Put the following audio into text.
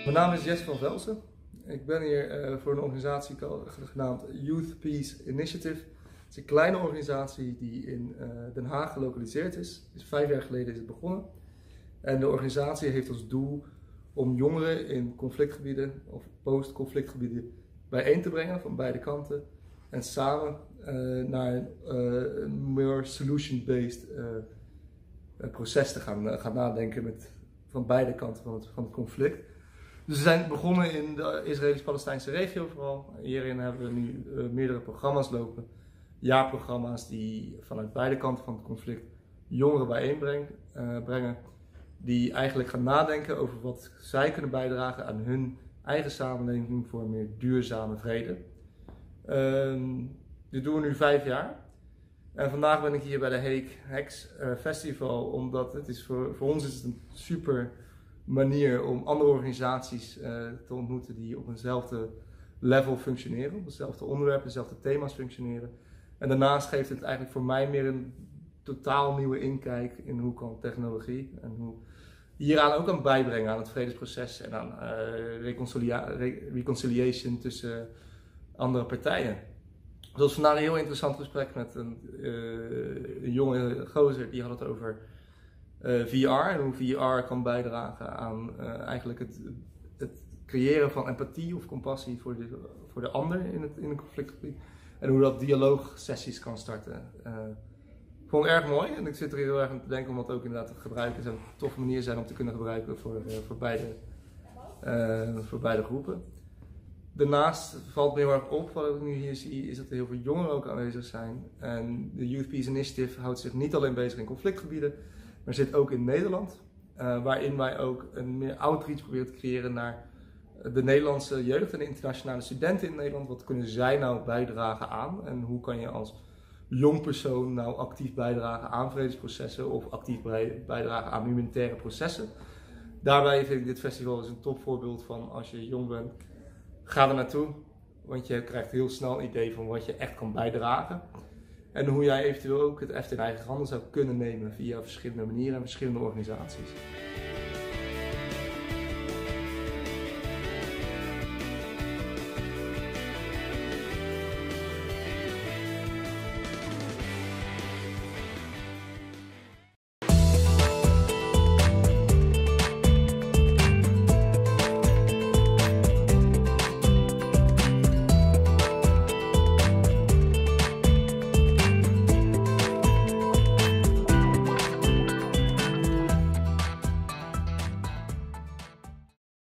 Mijn naam is Jesse van Velsen. Ik ben hier voor een organisatie genaamd Youth Peace Initiative. Het is een kleine organisatie die in Den Haag gelokaliseerd is. Dus 5 jaar geleden is het begonnen. En de organisatie heeft als doel om jongeren in conflictgebieden of post-conflictgebieden bijeen te brengen van beide kanten. En samen naar een meer solution-based proces te gaan nadenken van beide kanten van het conflict. Dus we zijn begonnen in de Israëlisch-Palestijnse regio vooral. Hierin hebben we nu meerdere programma's lopen. Jaarprogramma's die vanuit beide kanten van het conflict jongeren bijeenbrengen. Die eigenlijk gaan nadenken over wat zij kunnen bijdragen aan hun eigen samenleving voor een meer duurzame vrede. Dit doen we nu 5 jaar. En vandaag ben ik hier bij de HEX Festival, omdat het is voor ons is het een super manier om andere organisaties te ontmoeten die op eenzelfde level functioneren, op hetzelfde onderwerp, dezelfde thema's functioneren. En daarnaast geeft het eigenlijk voor mij meer een totaal nieuwe inkijk in hoe kan technologie en hoe hieraan ook kan bijbrengen aan het vredesproces en aan reconciliation tussen andere partijen. Dus dat was vandaag een heel interessant gesprek met een jonge gozer die had het over VR en hoe VR kan bijdragen aan eigenlijk het creëren van empathie of compassie voor de ander in een conflictgebied. En hoe dat dialoogsessies kan starten. Ik vond het erg mooi en ik zit er heel erg aan te denken om dat ook inderdaad te gebruiken. Het zou een toffe manier zijn om te kunnen gebruiken voor beide groepen. Daarnaast valt me heel erg op, wat ik nu hier zie, is dat er heel veel jongeren ook aanwezig zijn. En de Youth Peace Initiative houdt zich niet alleen bezig in conflictgebieden, maar zit ook in Nederland. Waarin wij ook een meer outreach proberen te creëren naar de Nederlandse jeugd en de internationale studenten in Nederland. Wat kunnen zij nou bijdragen aan en hoe kan je als jong persoon nou actief bijdragen aan vredesprocessen of actief bijdragen aan humanitaire processen. Daarbij vind ik dit festival een topvoorbeeld van als je jong bent. Ga er naartoe, want je krijgt heel snel een idee van wat je echt kan bijdragen. En hoe jij eventueel ook het heft in eigen handen zou kunnen nemen via verschillende manieren en verschillende organisaties.